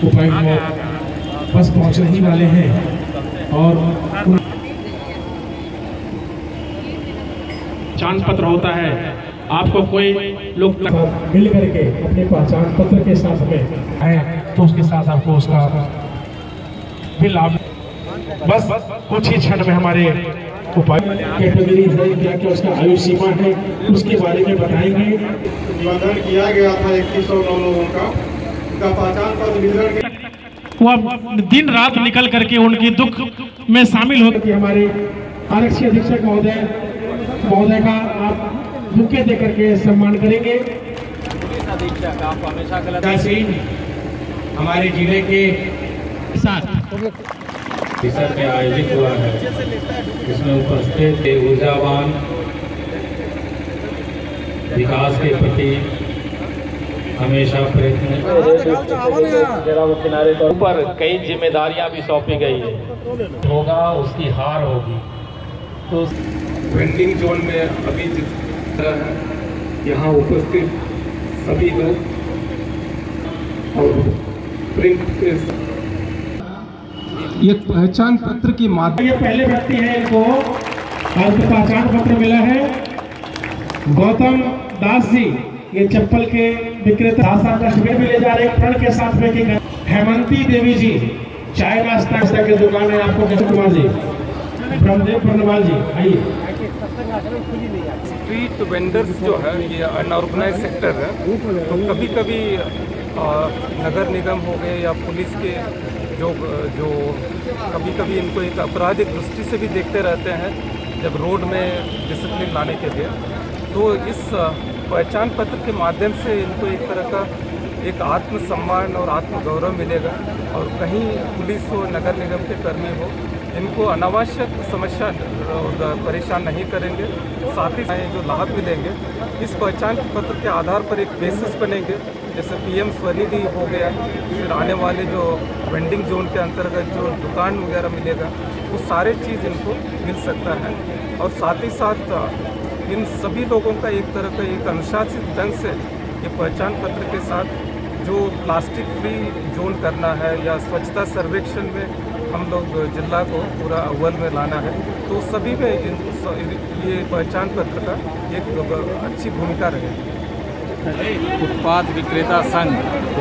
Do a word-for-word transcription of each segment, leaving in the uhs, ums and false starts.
उपायुक्त बस पहुंचने ही वाले हैं और पहचान पत्र होता है। आपको कोई लोग मिल करके अपने पहचान पत्र के साथ में आए तो उसके साथ आपको उसका बिल आप बस कुछ ही क्षण में हमारे उपायुक्त कैटेगरी है क्या क्या उसका आयु सीमा है उसके बारे में बताएंगे। निबंधन किया गया था इक्कीस सौ नौ लोगों का उनका पहचान पत्र वितरण वो दिन रात निकल करके उनकी दुख में शामिल होकर के हमारे आरक्षी अधीक्षक महोदय महोदय का आप बुके दे करके सम्मान करेंगे। अधीक्षक आप हमेशा गलत हमारे जिले के साथ परिसर में आयोजित हुआ है, इसमें उपस्थित ऊर्जावान विकास के प्रति हमेशा प्रयत्न किनारे तौर पर कई जिम्मेदारियां भी सौंपी गई है होगा उसकी हार होगी। तो वेंडिंग जोन में अभी जिस तरह यहाँ उपस्थित सभी लोग और प्रिंट के ये पहचान पत्र की माध्यम ये पहले व्यक्ति है इनको आज पहचान पत्र मिला है। गौतम दास जी ये चप्पल के विक्रेता का शिविर भी ले जा रहे हैं प्रण के साथ में। हेमंती देवी जी चाय नाश्ता की दुकान है आपको कृष्ण कुमार जी ब्रह्मदेव प्रणवाल जी आइए। स्ट्रीट वेंडर्स जो है ये अनऑर्गेनाइज सेक्टर है, तो कभी कभी नगर निगम हो गए या पुलिस के जो जो कभी कभी इनको एक आपराधिक दृष्टि से भी देखते रहते हैं जब रोड में डिसिप्लिन लाने के लिए। तो इस पहचान पत्र के माध्यम से इनको एक तरह का एक आत्मसम्मान और आत्मगौरव मिलेगा और कहीं पुलिस हो नगर निगम के कर्मी हो इनको अनावश्यक समस्या परेशान नहीं करेंगे। साथ ही जो लाभ मिलेंगे इस पहचान पत्र के आधार पर एक बेसिस बनेंगे, जैसे पीएम स्वनिधि हो गया, फिर आने वाले जो वेंडिंग जोन के अंतर्गत जो दुकान वगैरह मिलेगा वो सारे चीज़ इनको मिल सकता है। और साथ ही साथ इन सभी लोगों का एक तरह का एक अनुशासित ढंग से ये पहचान पत्र के साथ जो प्लास्टिक फ्री जोन करना है या स्वच्छता सर्वेक्षण में हम लोग जिला को पूरा अव्वल में लाना है, तो सभी में ये पहचान पत्र का एक अच्छी भूमिका रहेगी। उत्पाद विक्रेता संघ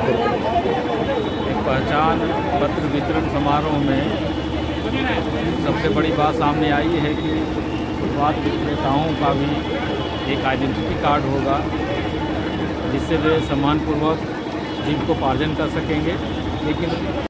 एक पहचान पत्र वितरण समारोह में सबसे बड़ी बात सामने आई है कि उत्पाद विक्रेताओं का भी एक आइडेंटिटी कार्ड होगा जिससे वे सम्मानपूर्वक जीविकोपार्जन कर सकेंगे। लेकिन